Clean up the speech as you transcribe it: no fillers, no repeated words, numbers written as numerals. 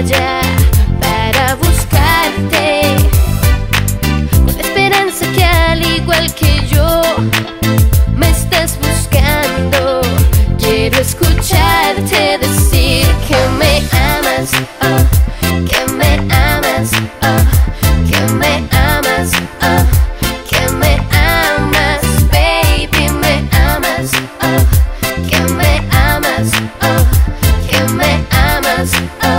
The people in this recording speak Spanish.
allá para buscarte, con la esperanza que al igual que yo me estás buscando. Quiero escucharte decir que me amas, que me amas, que me amas, que me amas, baby, me amas, que me amas, que me amas.